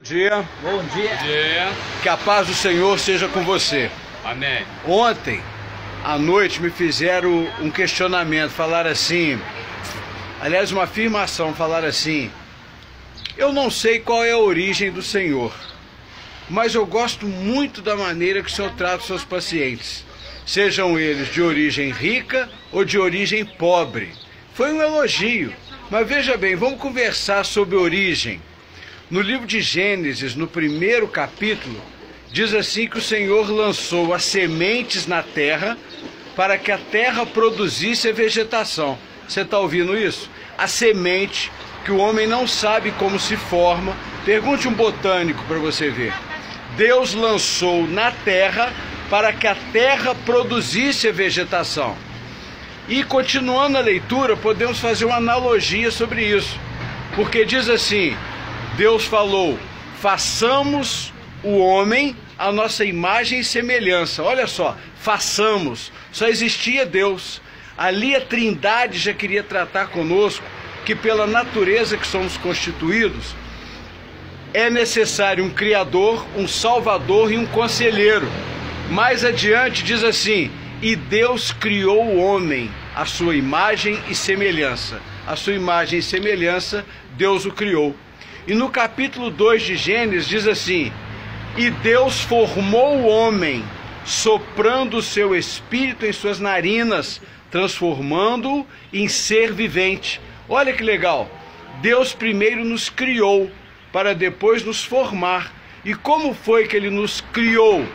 Bom dia. Bom dia. Bom dia. Que a paz do Senhor seja com você. Amém. Ontem à noite me fizeram um questionamento, falaram assim, aliás uma afirmação, falaram assim: eu não sei qual é a origem do Senhor, mas eu gosto muito da maneira que o Senhor trata os seus pacientes, sejam eles de origem rica ou de origem pobre. Foi um elogio, mas veja bem, vamos conversar sobre origem. No livro de Gênesis, no primeiro capítulo, diz assim que o Senhor lançou as sementes na terra para que a terra produzisse a vegetação. Você está ouvindo isso? A semente que o homem não sabe como se forma. Pergunte um botânico para você ver. Deus lançou na terra para que a terra produzisse a vegetação. E continuando a leitura, podemos fazer uma analogia sobre isso. Porque diz assim: Deus falou, façamos o homem a nossa imagem e semelhança. Olha só, façamos. Só existia Deus. Ali a Trindade já queria tratar conosco que pela natureza que somos constituídos, é necessário um Criador, um Salvador e um Conselheiro. Mais adiante diz assim: e Deus criou o homem à sua imagem e semelhança. A sua imagem e semelhança, Deus o criou. E no capítulo 2 de Gênesis diz assim: e Deus formou o homem, soprando o seu espírito em suas narinas, transformando-o em ser vivente. Olha que legal! Deus primeiro nos criou, para depois nos formar. E como foi que Ele nos criou?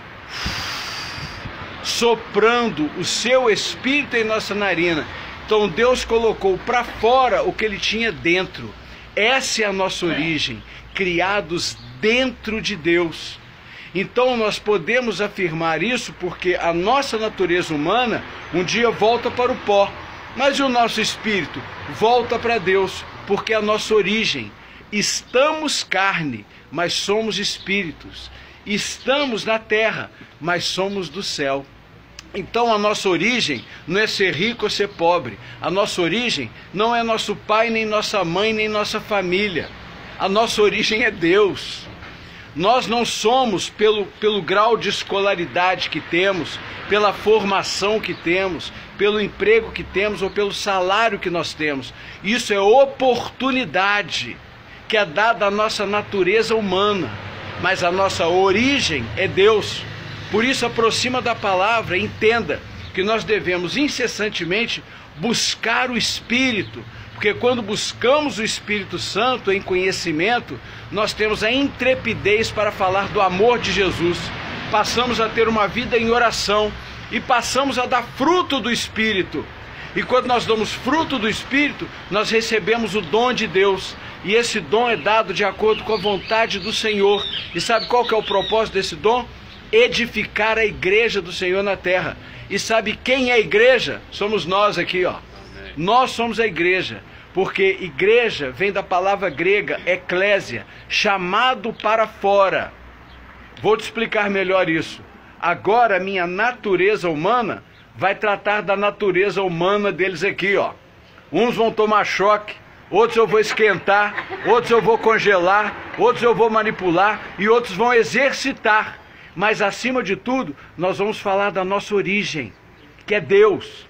Soprando o seu espírito em nossa narina. Então Deus colocou para fora o que Ele tinha dentro. Essa é a nossa origem, criados dentro de Deus. Então nós podemos afirmar isso porque a nossa natureza humana um dia volta para o pó, mas o nosso espírito volta para Deus, porque é a nossa origem. Estamos carne, mas somos espíritos. Estamos na terra, mas somos do céu. Então a nossa origem não é ser rico ou ser pobre. A nossa origem não é nosso pai, nem nossa mãe, nem nossa família. A nossa origem é Deus. Nós não somos pelo grau de escolaridade que temos, pela formação que temos, pelo emprego que temos ou pelo salário que nós temos. Isso é oportunidade que é dada à nossa natureza humana. Mas a nossa origem é Deus. Por isso, aproxima da palavra, entenda que nós devemos incessantemente buscar o Espírito, porque quando buscamos o Espírito Santo em conhecimento, nós temos a intrepidez para falar do amor de Jesus, passamos a ter uma vida em oração e passamos a dar fruto do Espírito. E quando nós damos fruto do Espírito, nós recebemos o dom de Deus, e esse dom é dado de acordo com a vontade do Senhor. E sabe qual que é o propósito desse dom? Edificar a igreja do Senhor na terra. E sabe quem é a igreja? Somos nós aqui, ó. Amém. Nós somos a igreja, porque igreja vem da palavra grega eclésia, chamado para fora. Vou te explicar melhor isso. Agora a minha natureza humana vai tratar da natureza humana deles aqui, ó. Uns vão tomar choque, outros eu vou esquentar, outros eu vou congelar, outros eu vou manipular e outros vão exercitar. Mas acima de tudo, nós vamos falar da nossa origem, que é Deus.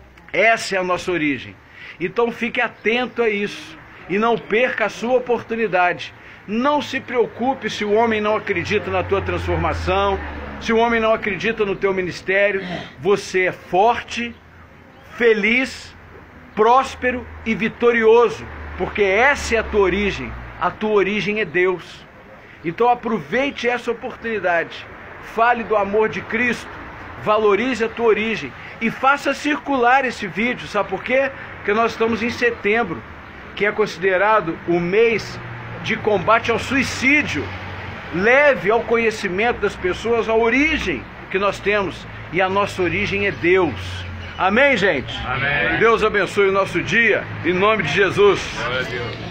Essa é a nossa origem. Então fique atento a isso e não perca a sua oportunidade. Não se preocupe se o homem não acredita na tua transformação, se o homem não acredita no teu ministério. Você é forte, feliz, próspero e vitorioso, porque essa é a tua origem. A tua origem é Deus. Então aproveite essa oportunidade, fale do amor de Cristo, valorize a tua origem e faça circular esse vídeo. Sabe por quê? Porque nós estamos em setembro, que é considerado o mês de combate ao suicídio. Leve ao conhecimento das pessoas a origem que nós temos, e a nossa origem é Deus. Amém, gente? Amém. Deus abençoe o nosso dia, em nome de Jesus. Glória a Deus.